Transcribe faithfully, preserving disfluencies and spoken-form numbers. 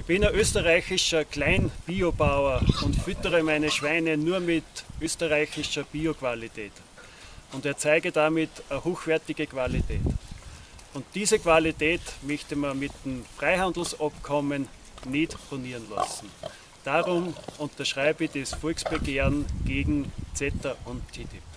bin ein österreichischer Kleinbiobauer und füttere meine Schweine nur mit österreichischer Bioqualität und erzeuge damit eine hochwertige Qualität. Und diese Qualität möchte man mit dem Freihandelsabkommen nicht ruinieren lassen. Darum unterschreibe ich das Volksbegehren gegen CETA und T T I P.